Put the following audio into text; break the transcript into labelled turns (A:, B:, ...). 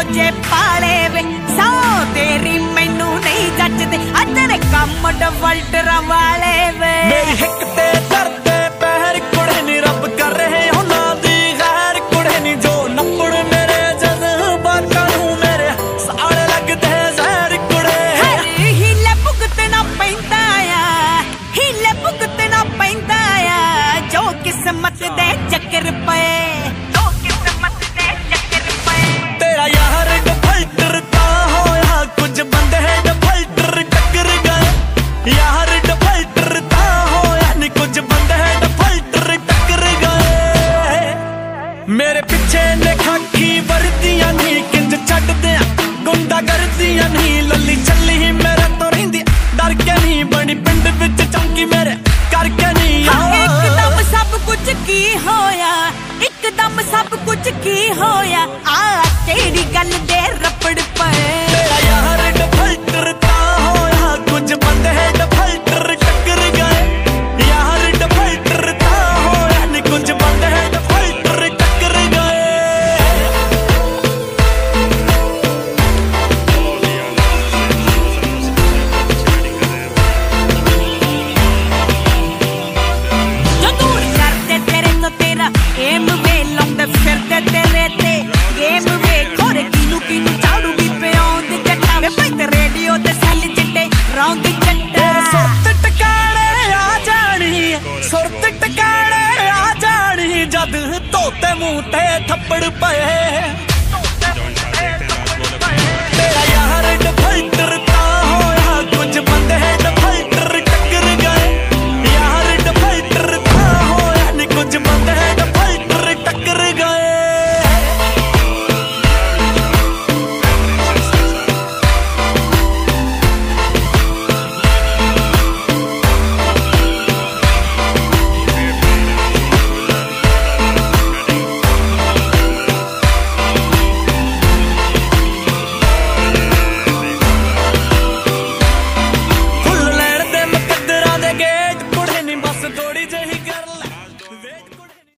A: ਜੇ ਪਾਲੇ ਵੇ ਸੌ ਤੇਰੀ ਮੈਨੂੰ ਨਹੀਂ ਜੱਜਦੇ ਆ ਤੇਰੇ ਕੰਮ ਡਫਲਟਰਾਂ ਵਾਲੇ ਵੇ
B: ਮੇਰੀ ਹਿੱਕ ਤੇ ਧਰਦੇ ਪੈਰ ਕੁੜੇ ਨੀ ਰੱਬ ਕਰ ਰਹੇ ਉਹਨਾਂ ਦੀ ਗੈਰ ਕੁੜੇ ਨੀ ਜੋ ਨੱਪੜ ਮੇਰੇ ਜਜ਼ਬਾਤਾਂ ਨੂੰ ਮੇਰੇ ਸਾਲ ਲੱਗਦੇ ਜ਼ਹਿਰ ਕੁੜੇ
A: ਹੀਲੇ ਭੁਗਤਣਾ ਪੈਂਦਾ ਆ ਹੀਲੇ ਭੁਗਤਣਾ ਪੈਂਦਾ ਆ ਜੋ ਕਿਸਮਤ ਦੇ ਚੱਕਰ ਪਏ
B: ਤੇਰਾ ਯਾਰ ਡਫਲਟਰ ਤਾਂ ਹੋਇਆ ਕੁਝ ਬੰਦੇ ਡਫਲਟਰ ਟੱਕਰ ਗਏ ਯਾਰ ਡਫਲਟਰ ਤਾਂ ਹੋਇਆ ਨੀ ਕੁਝ ਬੰਦੇ ਡਫਲਟਰ ਟੱਕਰ ਗਏ ਮੇਰੇ ਪਿੱਛੇ ਨੇ ਖਾਕੀ ਵਰਦੀਆਂ ਨਹੀਂ ਕਿੰਜ ਛੱਡਦੇ ਆ ਗੁੰਡਾ ਕਰਦੀਆਂ ਨਹੀਂ ਲੱਲੀ ਚੱਲੀ ਮੇਰੇ ਤੋਂ ਰਹਿੰਦੀ ਡਰ ਕੇ ਨਹੀਂ ਬਣੀ ਪਿੰਡ ਵਿੱਚ ਚੌਂਕੀ ਮੇਰੇ ਕਰਕੇ ਨਹੀਂ
A: ਇੱਕਦਮ ਸਭ ਕੁਝ ਕੀ ਹੋਇਆ ਇੱਕਦਮ ਸਭ ਕੁਝ ਕੀ ਹੋਇਆ ਆ ਕਿਹੜੀ ਗੱਲ ਦੇ ਰੱਪੜ ਪਏ
B: ਤੇਰਾ ਯਾਰ ਡਫਲਟਰ ਤਾਂ ਹੋਇਆ ਕੁਝ ਬੰਦੇ ਡਫਲਟਰ ਟੱਕਰ ਗਏ ਯਾਰ ਡਫਲਟਰ ਤਾਂ ਹੋਇਆ ਨੀ ਕੁਝ ਬੰਦੇ ਡਫਲਟਰ ਟੱਕਰ ਗਏ
A: ਜਦੋਂ ਕਰਦੇ ਤੇਰੇ ਤੋਂ ਤੇਰਾ ਏਮ ਵੇ ਲਾਉਂਦੇ ਫਿਰਦੇ ਤੇਰੇ ਤੇ ਗੇਮ ਵੇ ਖੋਰੇ ਕਿਨੂੰ ਚਾੜੂ ਵੀ ਪਿਆਉਂਦੇ ਜੱਟਾ ਵੇ ਭਾਈ ਤੇ ਰੇਡੀਓ ਤੇ ਸੈਲ ਚਿੱਟੇ ਰੌਂਗ ਜੱਟਾ
B: ਸੁਰਤ ਟਿਕਾਣੇ ਆ ਜਾਣੀ ਸੁਰਤ ਟਿਕਾਣੇ ਆ ਜਾਣੀ ਜਦ ਧੋਤੇ ਮੂੰਹ ਤੇ ਥੱਪੜ ਪਏ ਤੇਰਾ ਯਾਰ ਡਫਲਟਰ